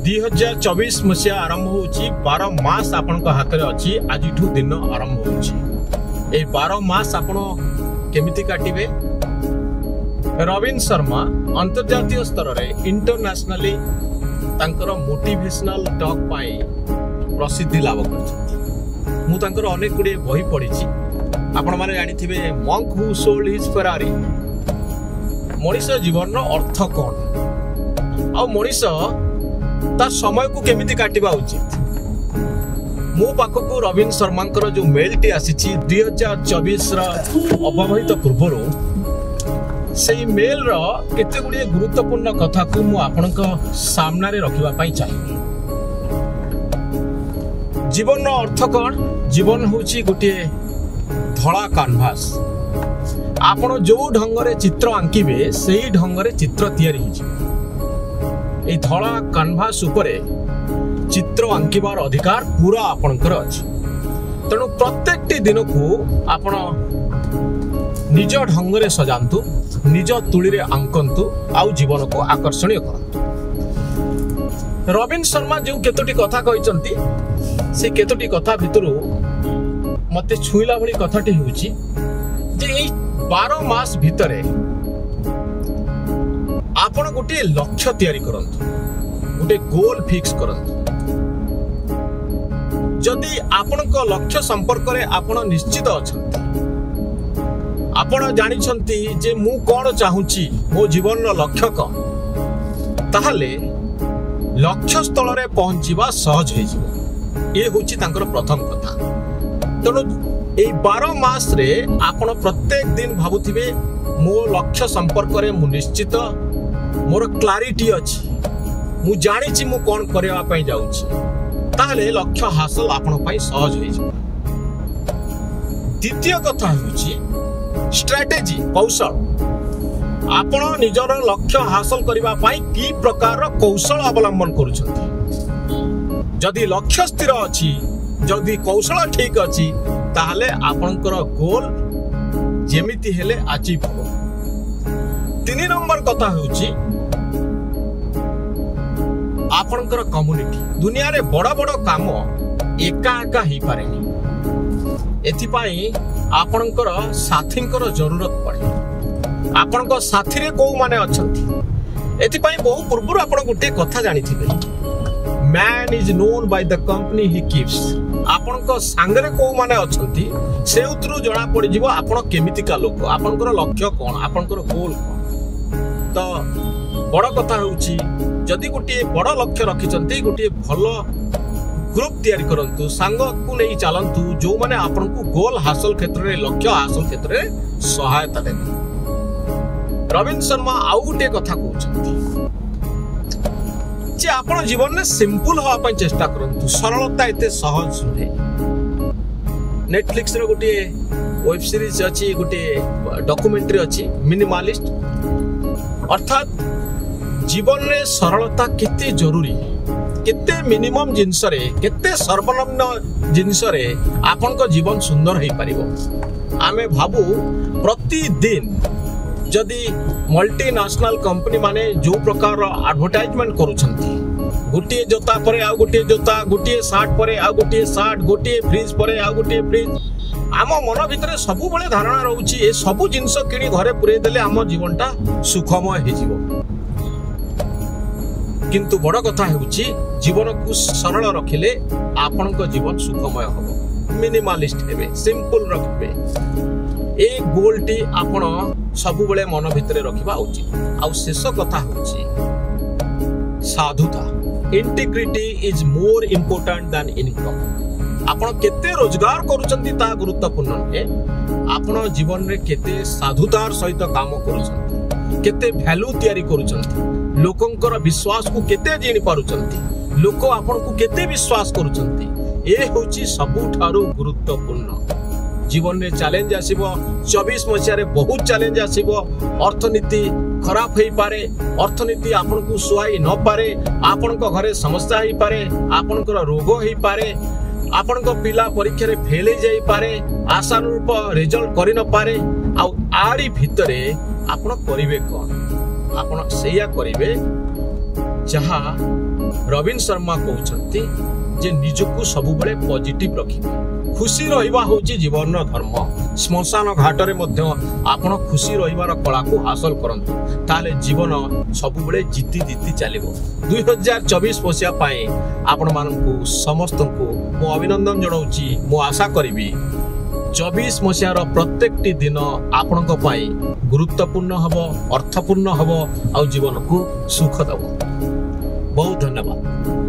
2024 मसीहा आरंभ होची 12 मास आपण हाथ में अच्छी आज दिन आरंभ होची 12 मास आपण केमिति काटिबे। रविन शर्मा अंतर्जातीय स्तर में इंटरनेशनली तांकर मोटिवेशनल टॉक पाई प्रसिद्धि लाभ कर मुझे अनेक गुड़े बही पढ़ी आपण मैंने जानी monk who sold his Ferrari. मनीष जीवन अर्थ कौन आ मनीष ता समय को केमिति काटिबा उचित। मो पाखक रविन शर्मा जो मेल टी आसी 2024 अव्यवहित पूर्वर से मेल केते गुड़िए गुरुत्वपूर्ण कथा को मु आपनक सामना रे रखिबा पई चाहिए। जीवन अर्थ कौन? जीवन होची गोटे धड़ा कानभास। आपण जो ढंगरे चित्र आंकिबे सेही ढंगरे चित्र तैयारी हिजि। ए धड़ा कानभास उपरे चित्र आंकिबार अधिकार पूरा आपणकर अछि। तेणु प्रत्येक दिन को आपण निज ढंगरे सजांतु, निज तुली रे आंकंतु आउ जीवन को आकर्षणीय करंतु। रविन शर्मा जो केतोटी कथा कहिसंती से केतोटी कथा भितरु मते छुईला भली कथाटी होउची जे एई 12 मास भितरे आपण गोटे लक्ष्य तैयारी करंतु, गोटे गोल फिक्स करंतु। जदि आपणक लक्ष्य संपर्क रे आपण निश्चित अछंती, आपण जानिछंती जे मु कोन चाहूची, मो जीवन रो लक्ष्य कोन, ताहाले लक्ष्य स्थल रे पहुंचीबा सहज हे जिवो। ए होची तांकर प्रथम कथा। तेणु ए 12 मास रे आपण प्रत्येक दिन भाबुथिबे मो लक्ष्य संपर्क रे मु निश्चित, मोर क्लारिटी अछि, मु जानिछि मु कोन करबा पई जाउछि, ताहले लक्ष्य हासिल आपण पई सहज होई जिवो। द्वितीय कथा होछि स्ट्रेटेजी, कौशल। आपण निजर लक्ष्य हासिल करबा पई की प्रकार रो कौशल अवलंबन करूछंती। जदि लक्ष्य स्थिर अछि, जदि कौशल ठीक अछि, ताहले आपनकर गोल जेमिति हेले अचीव हो। 3 नंबर कथा होछि आपनकर कम्युनिटी। दुनिया रे बड़ बड़ काम एका एका ही पारेनी, एथि पई आपनकर साथींकर जरूरत पड़े। आपनकर साथी रे को माने अछंती, एथि पई बहु पूर्व आपण गुटे कथा जानिथिबे, man is known by the company he keeps. आपनकर सांगरे को माने अछंती से उतरु जणा पड़ी जिवो आपण केमितिका लोक, आपनकर लक्ष्य कोन, आपनकर गोल कोन। तो बड़ कथा होउची जदि गोटे बड़ लक्ष्य रखिचंती, गोटे भल ग्रुप तैयारी करंतु, सांग को नहीं चलंतु जो माने आपनकु गोल हासिल क्षेत्र रे, लक्ष्य हासिल क्षेत्र रे सहायता देबे। रविन शर्मा आउ गोटे कथा कहउचंती जे आपण जीवन में सिंपल हवा पई चेष्टा करंतु, सरलता एते सहज नुहे। नेटफ्लिक्स रे गोटे वेब सीरीज अछि, गोटे डॉक्यूमेंट्री अछि मिनिमलिस्ट। अर्थात जीवन में सरलता केते जरूरी, केते मिनिमम जिंस रे, केते सर्वनिम्न जिंस रे आपन को जीवन सुंदर होई परिबो। आमे भाबू प्रतिदिन जदि मल्टीनेशनल कंपनी माने जो प्रकार एडवर्टाइजमेंट करूछंती, गोटे जोता परे आ गोटे जोता, गोटे शर्ट परे आ गोटे शर्ट, गोटे फ्रिज परे आ गोटे फ्रिज, आम मन भितर सबु बळे धारणा रहउची ए सबु जिंस किनी घरे पुरे देले आम जीवनटा सुखमय हे जिवो। किंतु बड़ कथा हेउची जीवन को सरल रखिले आपनक जीवन सुखमय हबो। मिनिमलिस्ट हेबे, सिंपल रखबे। ए गोलटी आपण सबु बळे मन भितर रखिबा उचित। आ शेष कथा होची साधुता। Integrity is more important than income. आपण केते रोजगार करूचंती ता गुरुत्वपूर्ण है, आपण जीवन रे केते साधुतार सहित काम करूचंती, केते वैल्यू तैयारी करूचंती, लोकंकर विश्वास को केते जिनि पारुचंती, लोक आपण को केते विश्वास करूचंती। ए होची सबुठारु गुरुत्वपूर्ण। जीवन में चैलेंज आसीबो, 24 मसिया रे बहुत चैलेंज आसीबो। अर्थनीति खराब होई पारे, अर्थनीति आपन को सुहाई न पारे, आपन को घरे समस्या होई पारे, आपन को रोग होई पारे, आपन को पिला परीक्षा रे फेल हो जाई पारे, आशानुरूप रिजल्ट करि न पारे। आ आड़ी भितरे आपन करिवे कोन? आपन सेया करिवे जहाँ रवीन शर्मा कहते जे निजको सबुबले पॉजिटिव रखिबे खुशी रहिबा होची जीवन धर्म श्मशान घाटरे मध्य आपण खुशी रहिबार कला को हासिल करंतु ताले जीवन सबुबले जीती जीती चलिबो 2024 मसिया पाए आपण मानकु समस्त को मो अभिनंदन जणाउची मो आशा करिबी 24 मसियार प्रत्येकटी दिन आपणक पाई गुरुत्वपूर्ण हबो अर्थपूर्ण हबो आ जीवन को सुख दबो बहुत धन्यवाद।